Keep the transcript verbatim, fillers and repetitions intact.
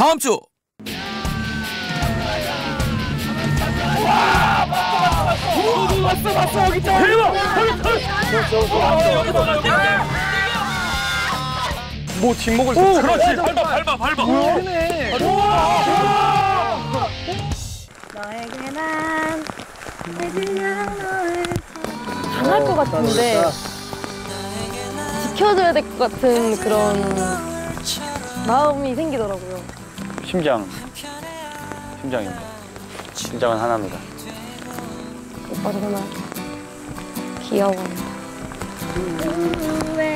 다음 주. 왔어 왔어 여기 있다. 대박. 뭐 뒷목을 오, 그렇지. 밟아 밟아 밟아. 그러네. 너에게만 그냥 너를 당할 것 같은데 지켜줘야 될 것 같은 그런 마음이 생기더라고요. 심장. 심장입니다. 심장은 하나입니다. 오빠 정말 귀여워. 왜